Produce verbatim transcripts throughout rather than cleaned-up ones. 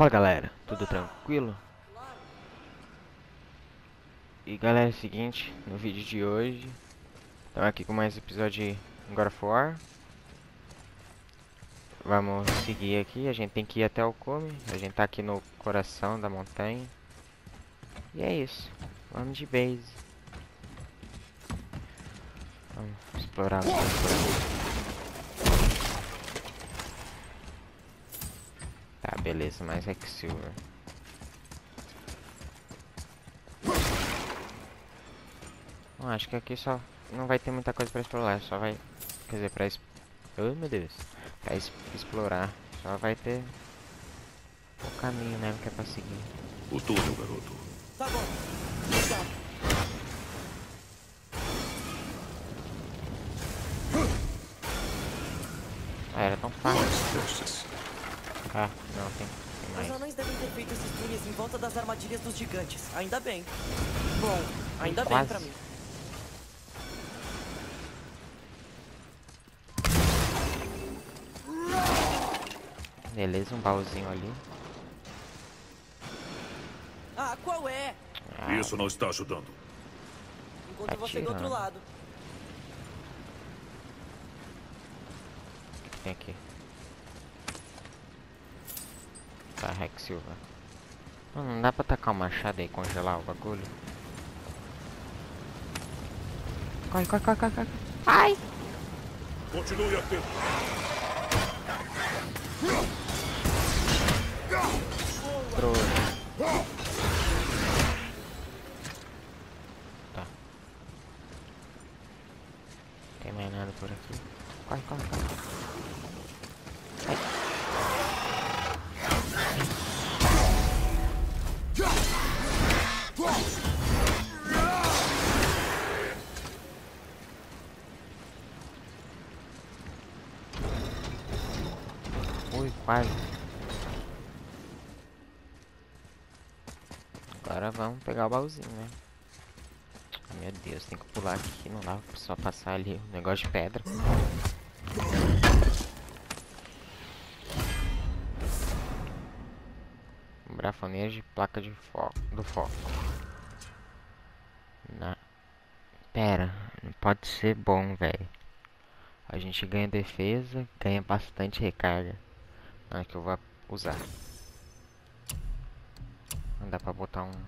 Fala galera, tudo tranquilo? E galera, é o seguinte, no vídeo de hoje estamos aqui com mais episódio de God of War. Vamos seguir aqui, a gente tem que ir até o cume. A gente tá aqui no coração da montanha. E é isso, vamos de base. Vamos explorar um pouco por aqui. Tá, beleza, mais Quicksilver. Bom, acho que aqui só não vai ter muita coisa pra explorar, só vai... Quer dizer, pra... Oh, meu Deus. Pra es explorar, só vai ter o caminho, né, que é pra seguir. O túnel, garoto. Tá bom. Tá. Ah, era tão fácil. Testes. Ah, não, tem, tem Os mais. anões devem ter feito esses túneis em volta das armadilhas dos gigantes. Ainda bem. Bom, ainda bem Quase. pra mim. Beleza, um baúzinho ali. Ah, qual é? Ah, Isso não está ajudando. Encontro você do outro Atirando. lado. o que tem aqui? Tá, Rex Silva. Não, não dá pra tacar o machado aí e congelar o bagulho? Corre, corre, corre, corre, corre. Ai! Continue atento. Trouxa. Tá. Tem mais nada por aqui. Corre, corre, corre. Ai. Ui, quase. Agora vamos pegar o baúzinho, né? Meu Deus, tem que pular aqui, não dá pra só passar ali o negócio de pedra. Brafoneiro de placa de foco, do foco. Na... Pera, não pode ser bom, velho. A gente ganha defesa, ganha bastante recarga. Não é que eu vou usar. Não dá pra botar um...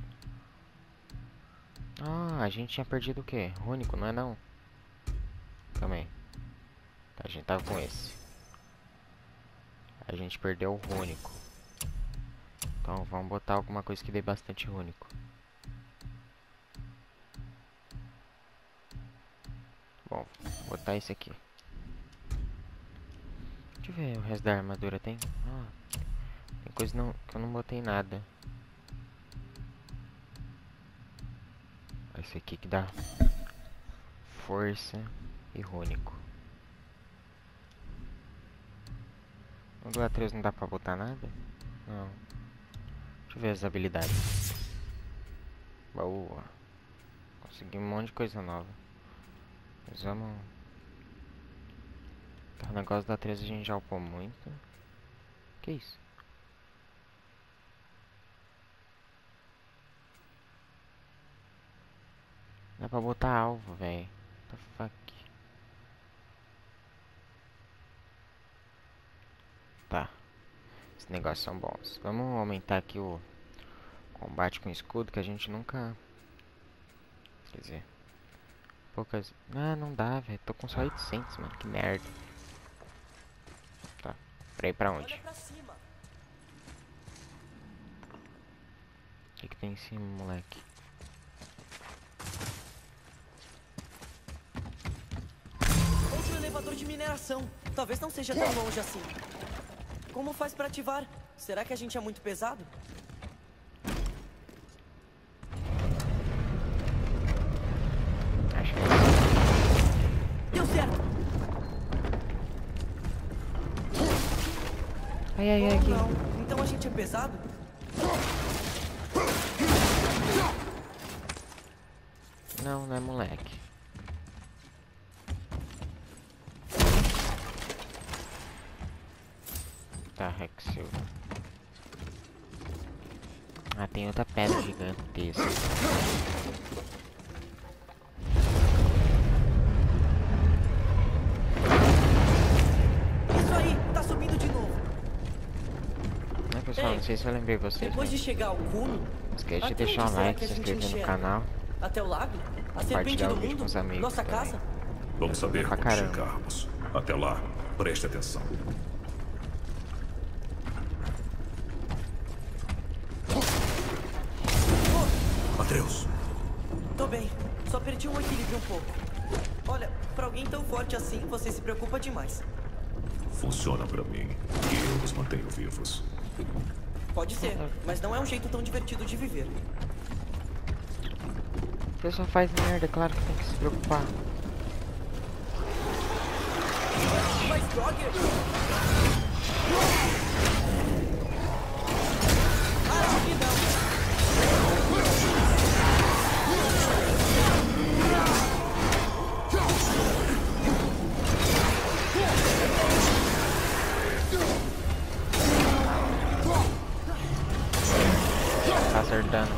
Ah, a gente tinha perdido o quê? Rúnico, não é não? Calma aí. Tá, a gente tava com esse. A gente perdeu o rúnico. Então vamos botar alguma coisa que dê bastante rúnico. Bom, vou botar esse aqui. Deixa eu ver o resto da armadura tem. Ah, tem coisa não, que eu não botei nada. Esse aqui que dá força e rúnico. O do Atreus não dá pra botar nada? Não. Deixa eu ver as habilidades. Boa. Consegui um monte de coisa nova. Mas vamos... Tá, o negócio da Atreus a gente já upou muito. Que isso? Dá pra botar alvo, velho. What the fuck? Tá. Esses negócios são bons. Vamos aumentar aqui o combate com escudo, que a gente nunca... Quer dizer... Poucas... Ah, não dá, velho. Tô com só oitocentos, mano. Que merda. Tá. Pra ir pra onde? Olha pra cima. O que que tem em cima, moleque? Outro elevador de mineração. Talvez não seja tão longe assim. Como faz pra ativar? Será que a gente é muito pesado? Acho que... Deu certo! Ai, ai, ai, Ou aqui. não. Então a gente é pesado? Não, não é moleque. Tá, Rex Silva. Ah, tem outra pedra gigantesca. Isso aí, tá subindo de novo. Né, pessoal, Ei, não sei se eu lembrei vocês, Depois mas de chegar ao cume, não esquece de até deixar onde um será like, que a se gente inscrever no enxerga? canal, Até o lago? A serpente compartilhar do o vídeo com mundo? os amigos Nossa também. casa? Vamos saber Pra quando caramba. chegarmos. Até lá, preste atenção. Atreus, Tô bem, só perdi um equilíbrio um pouco. Olha, pra alguém tão forte assim, você se preocupa demais. funciona pra mim. E eu os mantenho vivos. Pode ser, mas não é um jeito tão divertido de viver. O pessoal faz merda, é claro que tem que se preocupar. Mas, Frogger! Ah, que não! Tá acertando.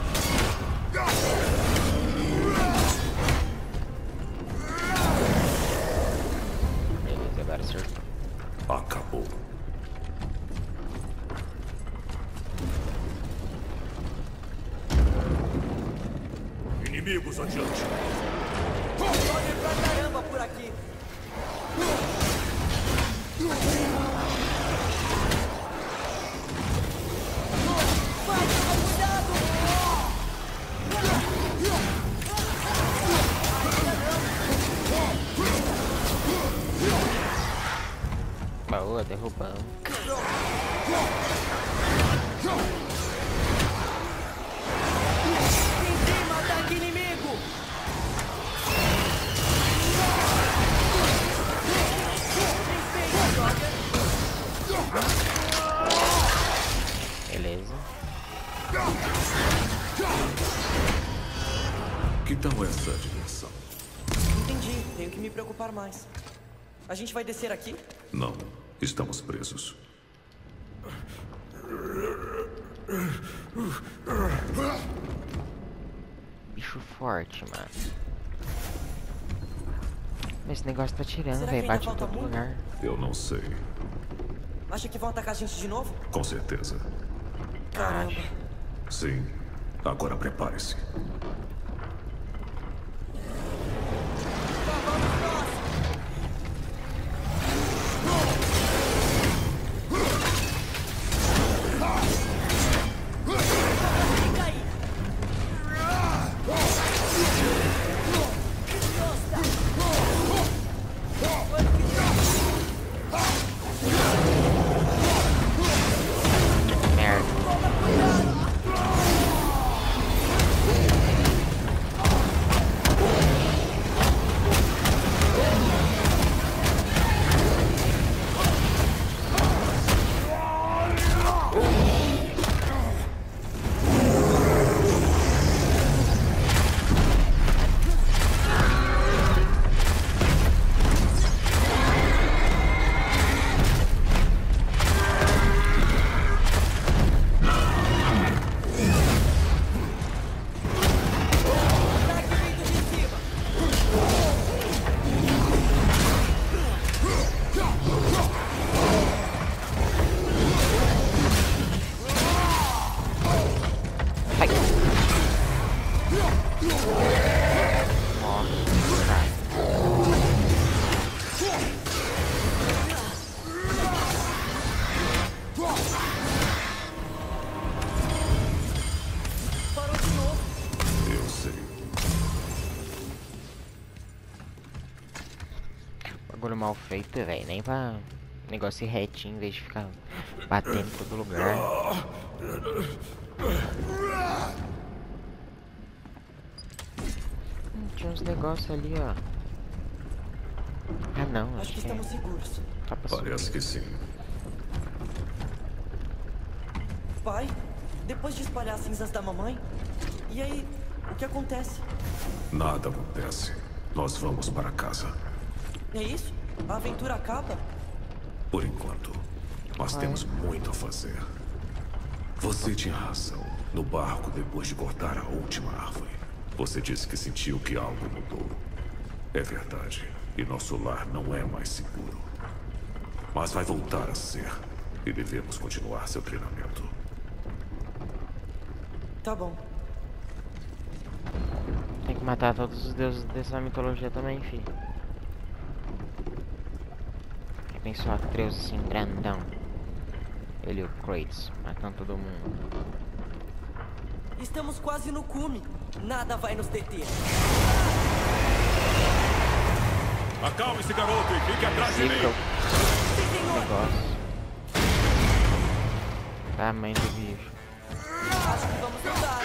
Beleza, agora acertou. Acabou. Inimigos adiante. Frogger pra caramba por aqui! Vai, toma cuidado! Boa, derrubamos. Tentei matar aquele inimigo! Bem feito, Frogger! Beleza. Que tal essa diversão? Entendi, tenho que me preocupar mais. A gente vai descer aqui? Não, estamos presos. Bicho forte, mano. Esse negócio tá tirando, Será que velho. ainda Bate em falta todo muito? lugar. Eu não sei. Acha que vão atacar a gente de novo? Com certeza. Caramba. Sim. Agora prepare-se. Vamos nós! Fica aí! Merda. Ataque vindo de cima! Ai. Nossa, cara. Parou de novo! Eu sei. Bagulho mal feito, velho. Nem pra negócio ir retinho em vez de ficar batendo em todo lugar. Hum, tinha uns negócios ali, ó. Ah, não. Acho Acho que que é. estamos seguros. Tá pra subir. Parece que sim. Pai, depois de espalhar as cinzas da mamãe, e aí, o que acontece? Nada acontece. Nós vamos para casa. É isso? A aventura acaba? Por enquanto. Nós Vai. temos muito a fazer. Você tinha razão. No barco, depois de cortar a última árvore, você disse que sentiu que algo mudou. É verdade. E nosso lar não é mais seguro. Mas vai voltar a ser. E devemos continuar seu treinamento. Tá bom. Tem que matar todos os deuses dessa mitologia também, fi. Pensou Atreus assim, grandão. Ele e o Kratos, matando todo mundo. Estamos quase no cume. Nada vai nos deter. Acalme-se, garoto, e fique atrás de mim. Sim, senhor. Negócio. Tamanho do bicho. Acho que vamos andar.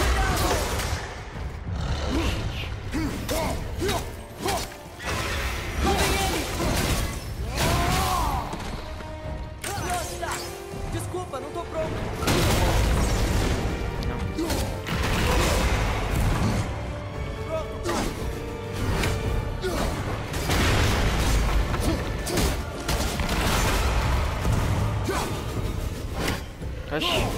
Nossa! Desculpa, não tô pronto. Oxi.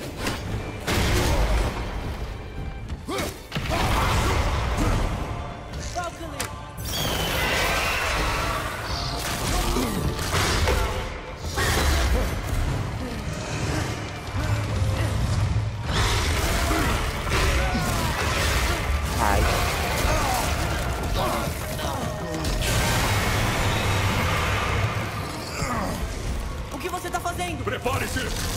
O que você tá fazendo? Prepare-se!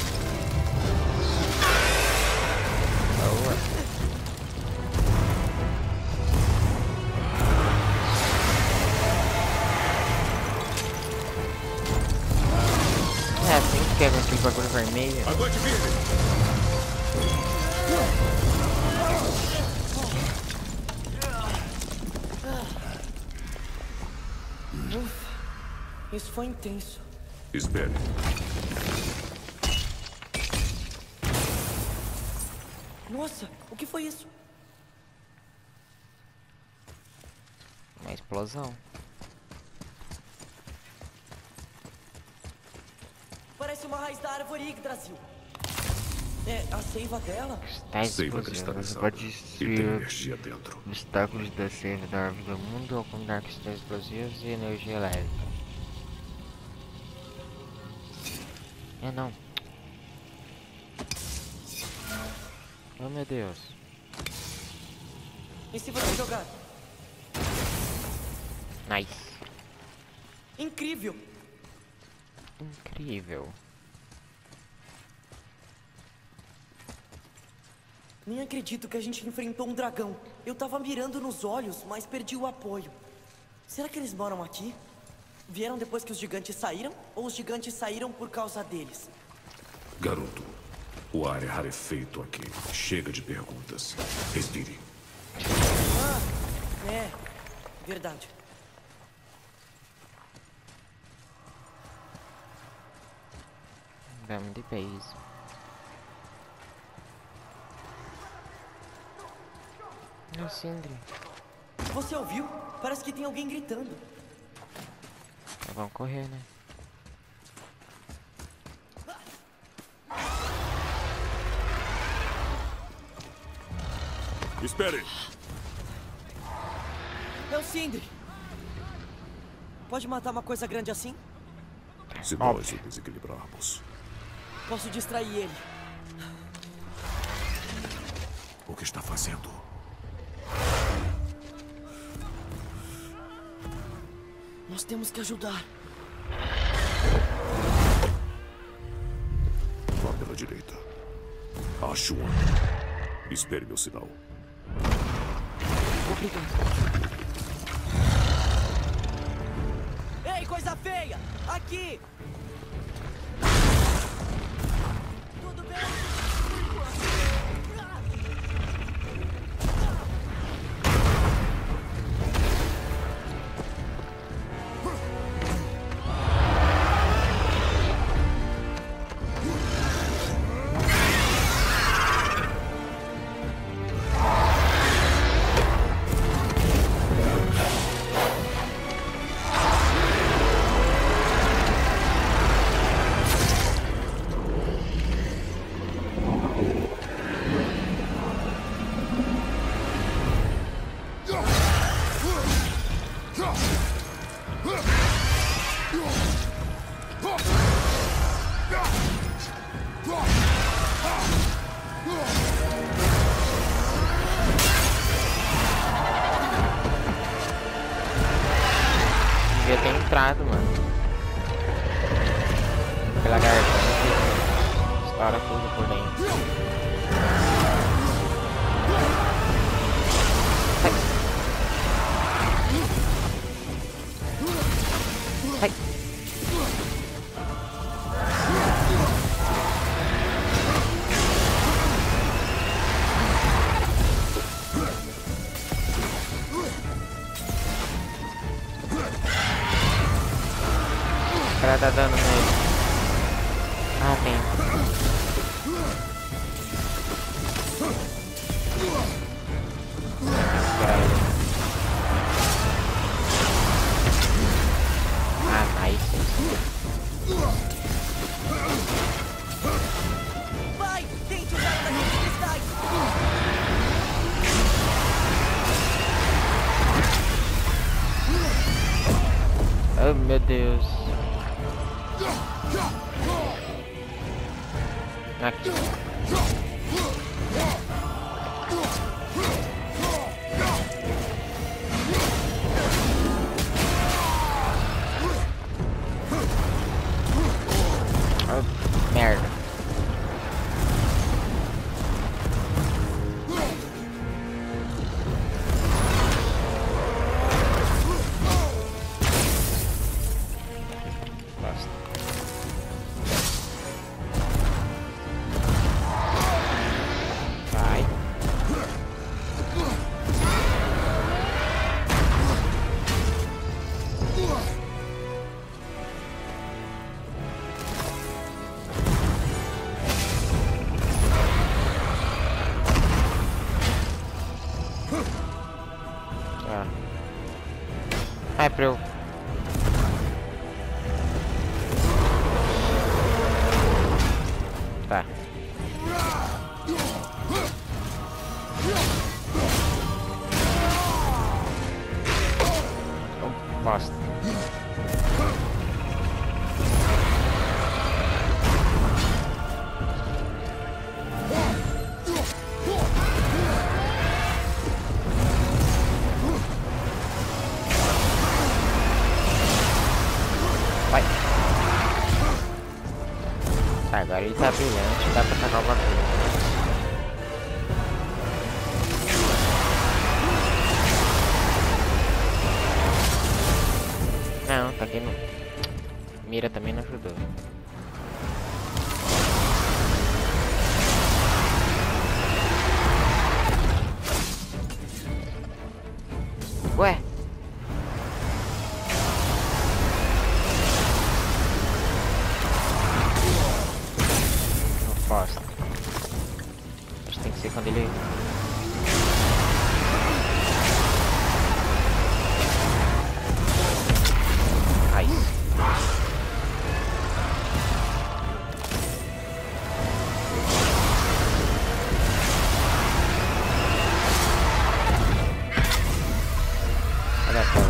É assim que pega aquele bagulho vermelho. Aguente firme! Ufa, isso foi intenso. Espere. Nossa, o que foi isso? Uma explosão. Parece uma raiz da árvore Yggdrasil. É a seiva dela? Está Seiva explosiva. Você cristalizada. pode E tem destruir energia dentro. obstáculos da seiva da árvore do mundo ou combinar cristais explosivos e energia elétrica. É não. Oh meu Deus. E se você jogar? Nice. Incrível! Incrível. Nem acredito que a gente enfrentou um dragão. Eu tava mirando nos olhos, mas perdi o apoio. Será que eles moram aqui? Vieram depois que os gigantes saíram? Ou os gigantes saíram por causa deles? Garoto, o ar é rarefeito aqui. Chega de perguntas. Respire. Ah, é. Verdade. Vamos de base. É Sindri. Você ouviu? Parece que tem alguém gritando. Então vamos correr, né? Espere! É o Sindri. Pode matar uma coisa grande assim? Se nós o desequilibrarmos, Posso distrair ele. o que está fazendo? Nós temos que ajudar. Vá pela direita. Acho um. Espere meu sinal. Obrigado. Ei, coisa feia! Aqui! Tudo bem? lado, mano. Pela garganta. Estoura tudo por dentro. Sai. Sai. O cara tá dando nele. Ah, tem. Caralho. Ah, nice. Vai, tente usar daqueles cristais. Oh, meu Deus. Aqui. Oh, merda. Basta. Vai. Ah. É pra eu... Tá. Oh, bosta. Vai. Tá, agora ele tá brilhante, dá pra tacar o bagulho. Não, tá aqui no... Mira também não ajudou. Ué? Não posso. Acho que tem que ser quando ele... Ai. Olha só.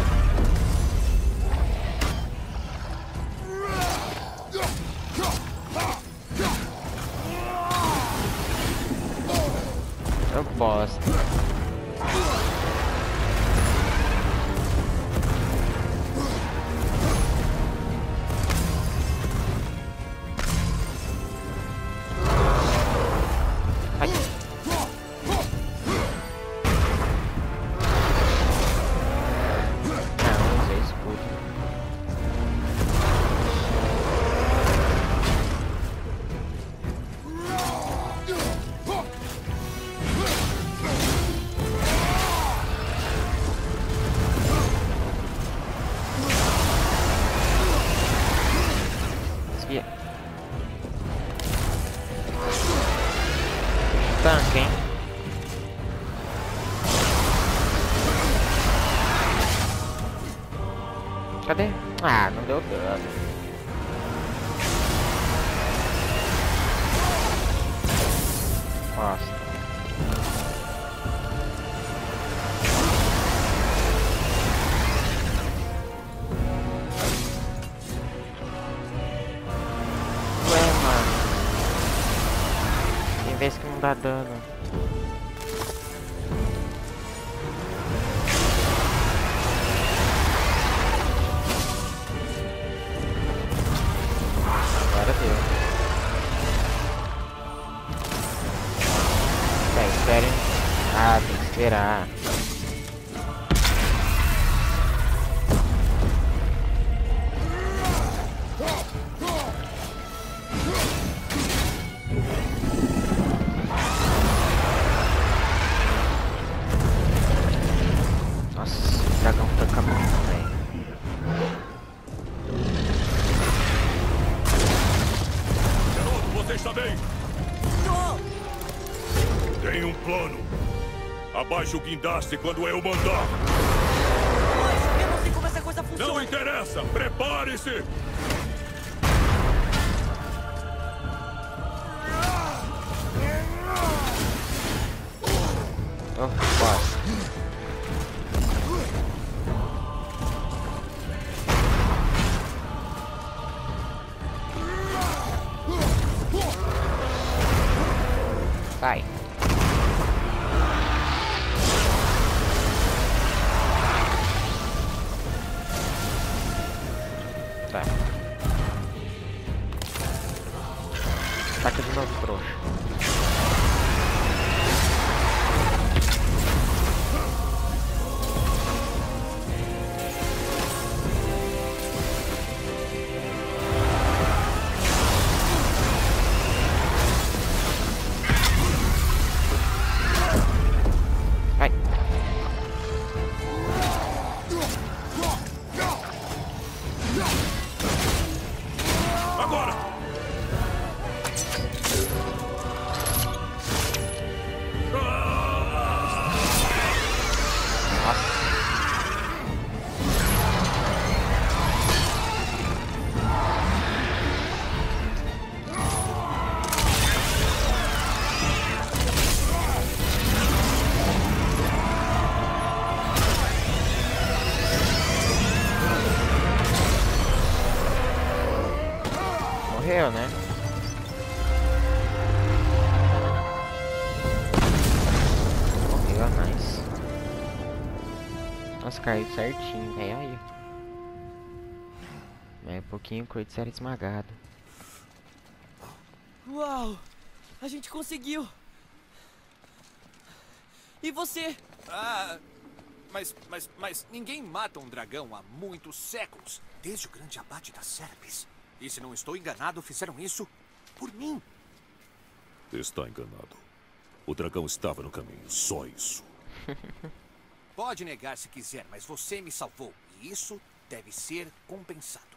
Eu posso. Ai. Não, usei escudo. Desvia. Tanque, hein? Cadê? Ah, não deu dano. Nossa. Ué, mano. Tem vez que não dá dano. esperar. Nossa, o dragão tanca muito, velho. Garoto, você está bem? Tô! Tem um plano. Abaixe o guindaste quando eu mandar. Mas eu não sei como essa coisa funciona. Não interessa. Prepare-se. Oh, quase. Vai. Tá. Ataca de novo, trouxa. Vai. Agora. Morreu, né? Morreu, nice. Nossa, caiu certinho, velho. Aí. É um pouquinho o Kratos era esmagado. Uau! A gente conseguiu! E você? Ah, mas, mas, mas ninguém mata um dragão há muitos séculos, desde o grande abate das Serpes. E se não estou enganado, fizeram isso por mim. Está enganado. O dragão estava no caminho, só isso. Pode negar se quiser, mas você me salvou. E isso deve ser compensado.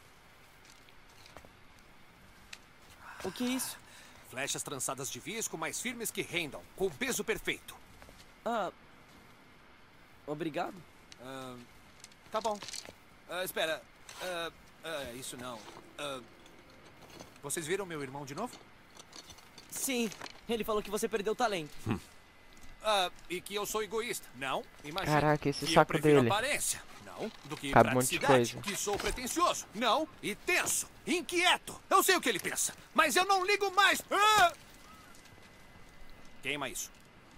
O que é isso? Flechas trançadas de visco mais firmes que rendam, com o peso perfeito. Ah. Obrigado. Ah, tá bom. Ah, espera. Ah, ah, isso não. Ah, vocês viram meu irmão de novo? Sim, ele falou que você perdeu o talento. Ah, e que eu sou egoísta. Não, imagina. Caraca, esse que saco eu prefiro dele. aparência. Não, do que Cabe um monte de praticidade. coisa. Que sou pretensioso. Não, e tenso. Inquieto. Eu sei o que ele pensa, mas eu não ligo mais. Ah! Queima isso.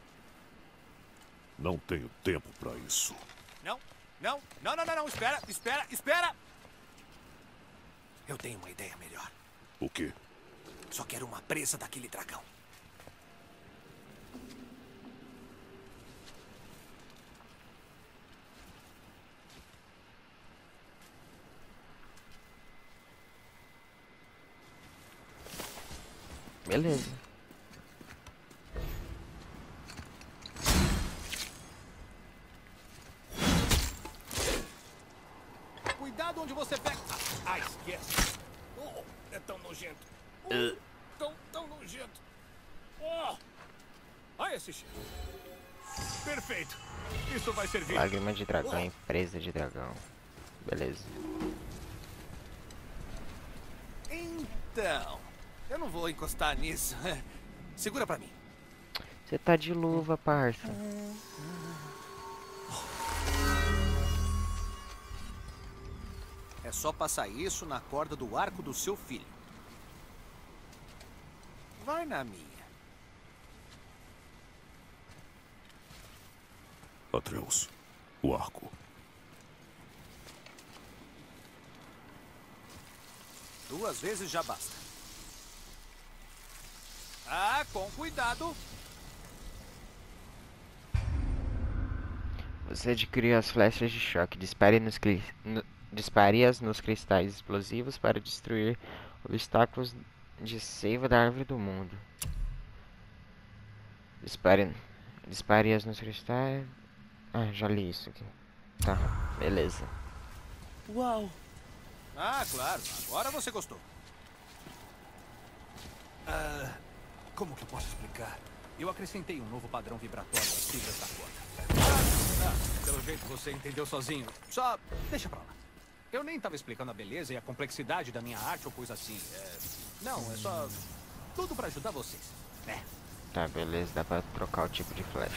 Não tenho tempo para isso. Não, não, não, não, não, não. Espera, espera, espera. Eu tenho uma ideia melhor. O quê? Só quero uma presa daquele dragão. Beleza. Cuidado onde você pega. Ah, esquece. Oh, é tão nojento. Uh, tão, tão nojento. Oh. Olha esse cheiro. Perfeito. Isso vai servir. Lágrima de dragão, empresa de dragão. Beleza. Então, eu não vou encostar nisso. Segura pra mim. Você tá de luva, parça. É só passar isso na corda do arco do seu filho. Vai na minha. Atreus, o arco. Duas vezes já basta. Ah, com cuidado. Você adquiriu as flechas de choque. Dispare nos cri... no... Dispare-as nos cristais explosivos para destruir obstáculos de seiva da árvore do mundo. Dispare... Dispare-as nos cristais... Ah, já li isso aqui. Tá, beleza. Uau! Ah, claro. Agora você gostou. Ah, como que eu posso explicar? Eu acrescentei um novo padrão vibratório às fibras da corda. Ah, ah, pelo jeito você entendeu sozinho. Só deixa pra lá. Eu nem tava explicando a beleza e a complexidade da minha arte ou coisa assim. É... Não, é só tudo pra ajudar vocês. É. Tá, beleza. Dá pra trocar o tipo de flecha.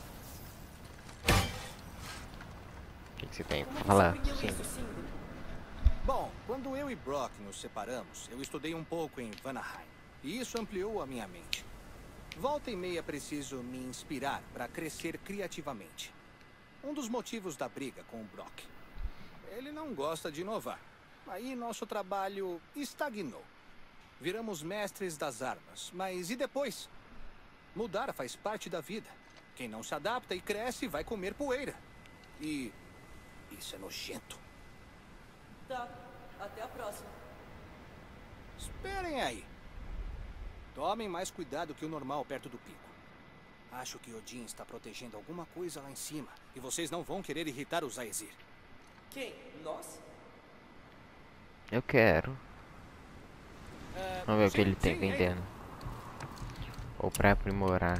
O que, que você tem pra falar? Sim. Bom, quando eu e Brock nos separamos, eu estudei um pouco em Vanaheim. E isso ampliou a minha mente. Volta e meia preciso me inspirar para crescer criativamente. Um dos motivos da briga com o Brock. Ele não gosta de inovar. Aí nosso trabalho estagnou. Viramos mestres das armas. Mas e depois? Mudar faz parte da vida. Quem não se adapta e cresce vai comer poeira. E isso é nojento. Tá, até a próxima. Esperem aí. Tomem mais cuidado que o normal perto do pico. Acho que Odin está protegendo alguma coisa lá em cima. E vocês não vão querer irritar os Aesir. Quem? Nós? Eu quero. É, Vamos ver o sim, que ele tem sim, vendendo. Ou pra aprimorar.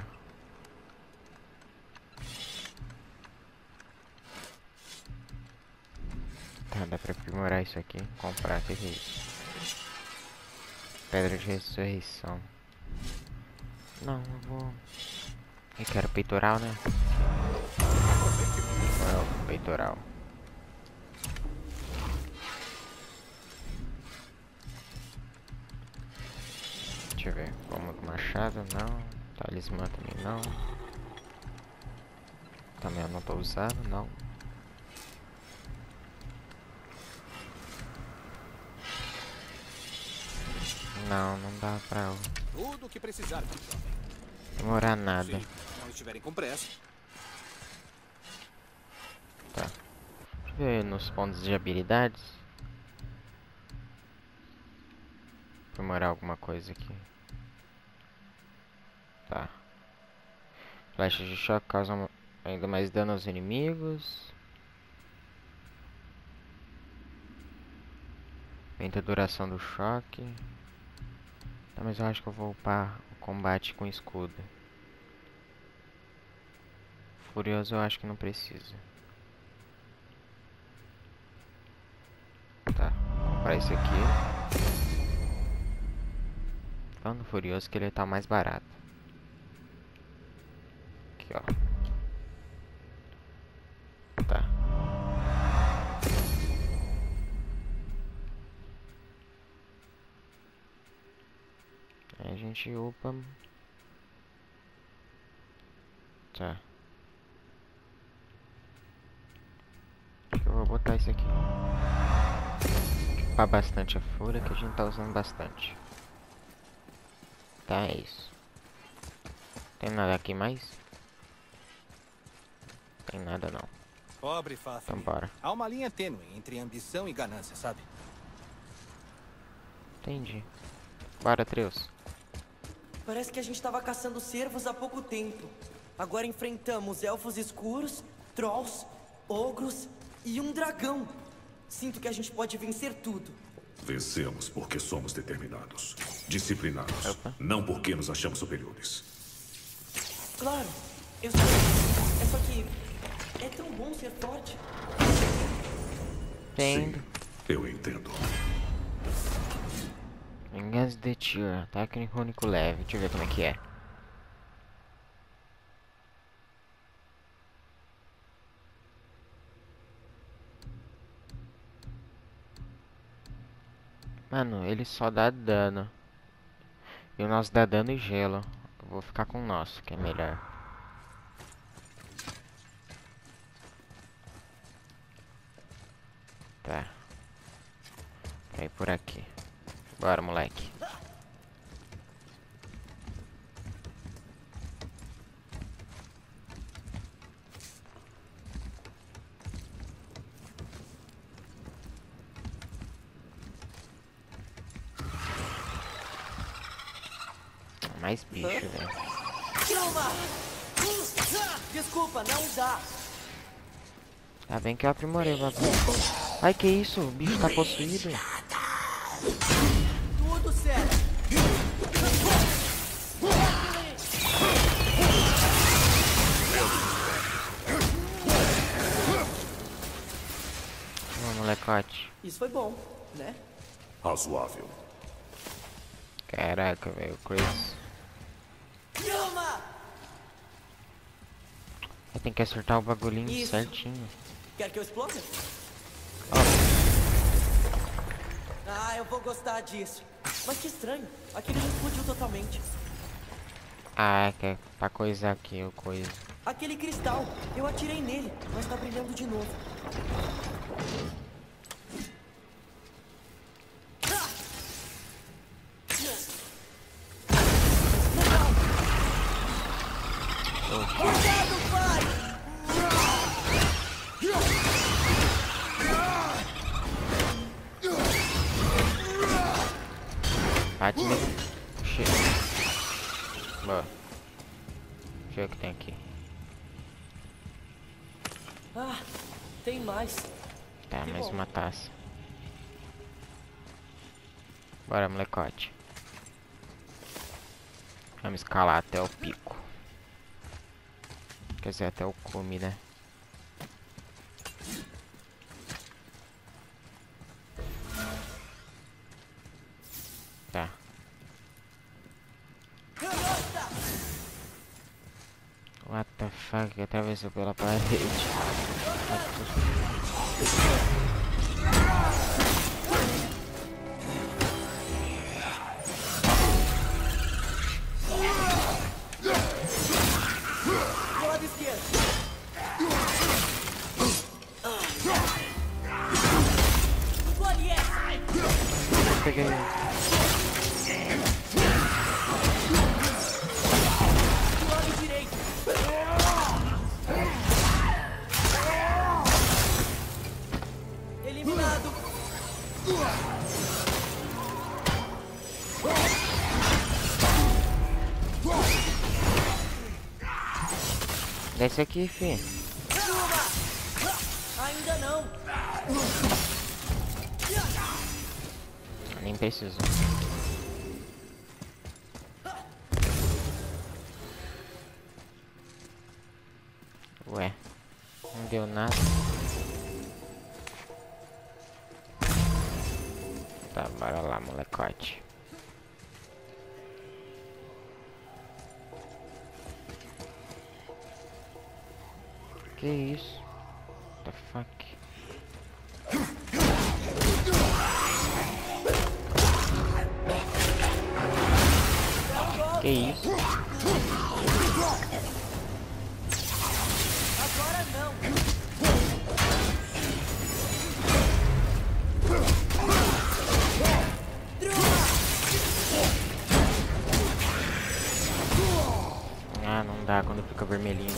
Tá, dá pra aprimorar isso aqui. Comprar, que que é isso? Pedra de ressurreição. Não, eu vou... Eu quero peitoral, né? Não, peitoral. Deixa eu ver. Como machado, não. Talismã também não. Também eu não tô usando, não. Não, não dá pra Tudo o que precisar, meu jovem. demorar nada. Se não estiverem com pressa. Tá. Deixa eu ver nos pontos de habilidades. Aprimorar alguma coisa aqui. Tá. Flechas de choque causam ainda mais dano aos inimigos. Aumenta a duração do choque. Tá, mas eu acho que eu vou upar o combate com escudo. Furioso eu acho que não precisa. Tá, vou comprar esse aqui. Falando Furioso que ele tá mais barato. Aqui, ó. Tá. Aí a gente upa. Tá. Acho que eu vou botar isso aqui. Upar bastante a fúria, que a gente tá usando bastante. Tá, é isso. Tem nada aqui mais? Tem nada não. Pobre Fafnir. Então bora. Há uma linha tênue entre ambição e ganância, sabe? Entendi. Bora, Atreus. Parece que a gente tava caçando cervos há pouco tempo. Agora enfrentamos elfos escuros, trolls, ogros e um dragão. Sinto que a gente pode vencer tudo. Vencemos porque somos determinados. Disciplinados. Opa. Não porque nos achamos superiores. Claro, eu sei. É só que é tão bom ser forte. Entendo. Sim, eu entendo. Vingança de Tyr. Técnico único leve. Deixa eu ver como é que é. Mano, ele só dá dano. E o nosso dá dano e gelo. Eu vou ficar com o nosso, que é melhor. Tá. Pra ir por aqui. Bora, moleque. Mais bicho, velho. Calma! Desculpa, não dá. Tá bem que eu aprimorei o bagulho. Ai, que isso? O bicho tá possuído. Tudo certo. Ô, molecote. Isso foi bom, né? Razoável. Caraca, velho. O Chris. Calma! Tem que acertar o bagulhinho Isso. certinho. Quer que eu explode? Ah, eu vou gostar disso. Mas que estranho. Aquele já explodiu totalmente. Ah, que é pra coisar aqui o coisa. Aquele cristal. Eu atirei nele, mas tá brilhando de novo. Cuidado, pai! Bate nele. Chega. Boa. Deixa eu ver o que tem aqui. Ah, tem mais. Tá, Que mais bom. uma taça. Bora, molecote. Vamos escalar até o pico. Quer dizer, até o cume, né? Tá. What the fuck? Atravessou pela parede. Do lado esquerdo. Engole essa. Peguei. Do lado direito. Eliminado. Desce aqui, fi. Ainda não. Nem preciso. Ué, não deu nada. Tá, bora lá, molecote. Que isso? What the fuck? Que isso? Agora não. Ah, não dá quando fica vermelhinho.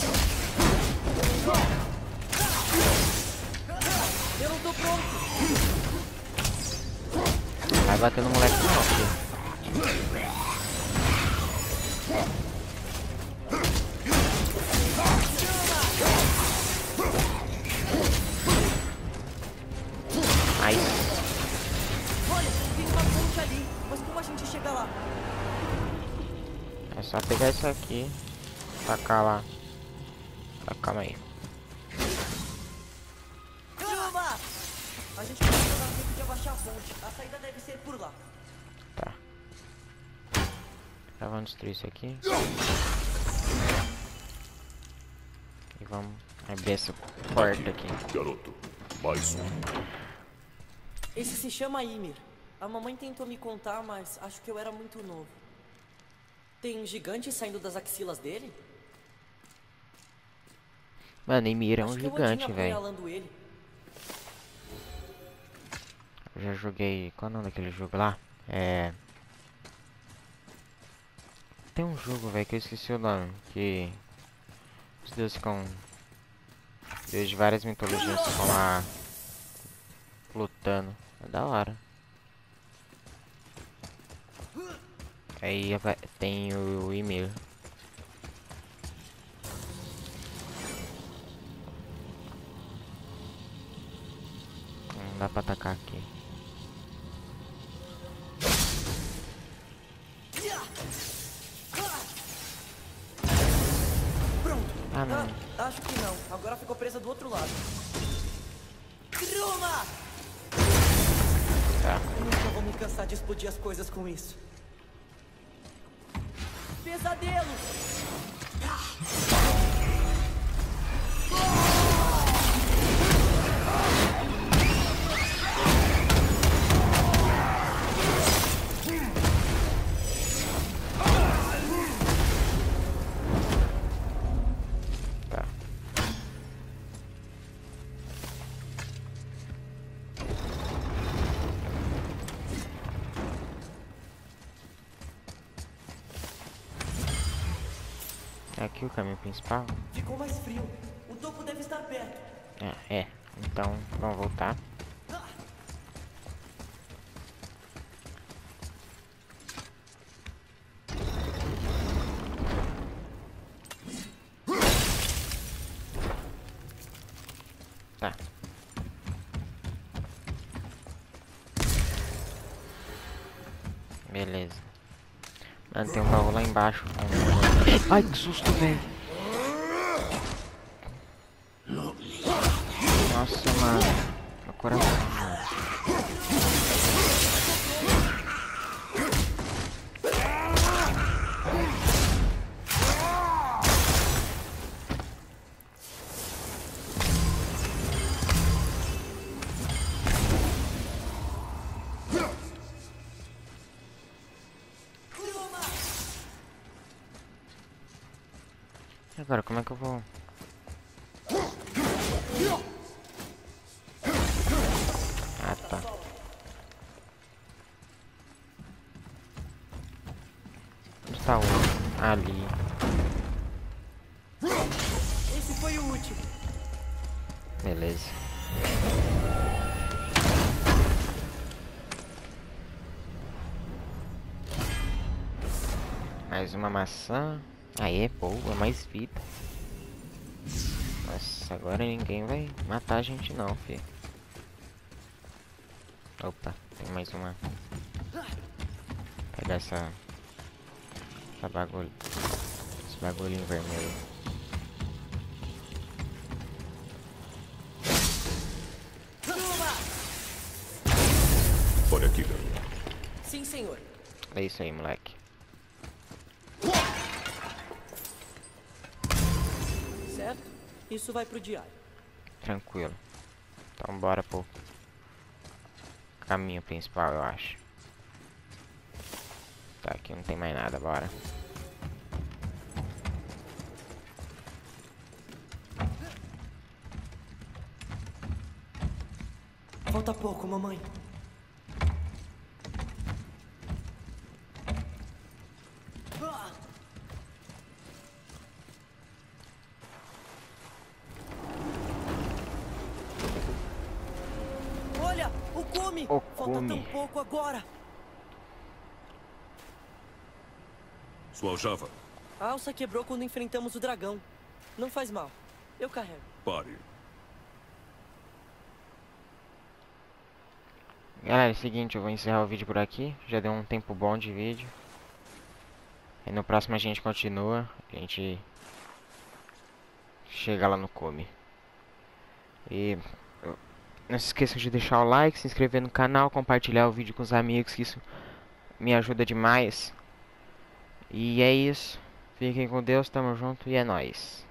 Eu não tô pronto. Vai bater no moleque não, filho. Aí. Olha, tem uma ponte ali. Mas como a gente chega lá? É só pegar isso aqui. Tacar lá. Tá, calma aí. Calma! A gente precisa dar tempo de abaixar a ponte. A saída deve ser por lá. Tá. Já vamos destruir isso aqui. E vamos abrir essa porta aqui. Garoto, mais um. Esse se chama Ymir. A mamãe tentou me contar, mas acho que eu era muito novo. Tem gigantes saindo das axilas dele? Mano, Ymir é um Acho que eu gigante, andinho velho. apunhalando ele. Eu já joguei... Qual é o nome daquele jogo lá? É... Tem um jogo, velho, que eu esqueci o nome. Que... Os deuses ficam... Deus de várias mitologias ficam lá... Lutando. É da hora. É Aí tem o e-mail. Não dá pra atacar aqui. Pronto. Ah, não. Ah, acho que não. Agora ficou presa do outro lado. Truma! Tá. Eu nunca vou me cansar de explodir as coisas com isso. Pesadelo! Tá. É aqui o caminho principal? Ficou mais frio. O topo deve estar perto. Ah, é. Então, vamos voltar. Tá. Beleza. Mano, tem um baú lá embaixo. Ai, que susto, velho. Nossa, mano. Meu coração, mano. E agora, como é que eu vou? Ah, tá. Onde tá o outro? Ali. Esse foi o último. Beleza. Mais uma maçã. Aê, boa, mais vida. Nossa, agora ninguém vai matar a gente não, filho. Opa, tem mais uma. Vou pegar essa... Essa bagulho. Esse bagulhinho vermelho. Olha aqui, garoto. Sim, senhor. É isso aí, moleque. Certo? Isso vai pro diário. Tranquilo. Então bora pro caminho principal, eu acho. Tá, aqui não tem mais nada, bora. Falta pouco, mamãe. Ah! Olha, o Kumi! O Falta Kumi. tão pouco agora. Sua aljava, A alça quebrou quando enfrentamos o dragão. Não faz mal. Eu carrego. pare. Galera, é o seguinte, eu vou encerrar o vídeo por aqui. Já deu um tempo bom de vídeo. E no próximo a gente continua. A gente chega lá no Kumi. E não se esqueçam de deixar o like, se inscrever no canal, compartilhar o vídeo com os amigos, que isso me ajuda demais. E é isso. Fiquem com Deus, tamo junto e é nóis.